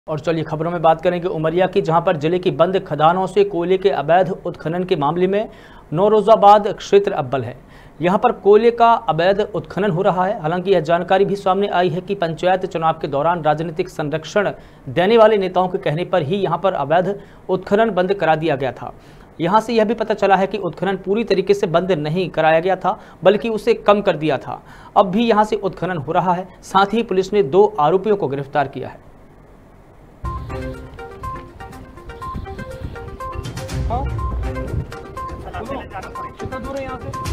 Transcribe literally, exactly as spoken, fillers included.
और चलिए खबरों में बात करेंगे उमरिया की, जहां पर जिले की बंद खदानों से कोयले के अवैध उत्खनन के मामले में नौरोजाबाद क्षेत्र अव्वल है। यहां पर कोयले का अवैध उत्खनन हो रहा है। हालांकि यह जानकारी भी सामने आई है कि पंचायत चुनाव के दौरान राजनीतिक संरक्षण देने वाले नेताओं के कहने पर ही यहां पर अवैध उत्खनन बंद करा दिया गया था। यहां से यह भी पता चला है कि उत्खनन पूरी तरीके से बंद नहीं कराया गया था, बल्कि उसे कम कर दिया था। अब भी यहां से उत्खनन हो रहा है। साथ ही पुलिस ने दो आरोपियों को गिरफ्तार किया है। कितना दूर है यहाँ से?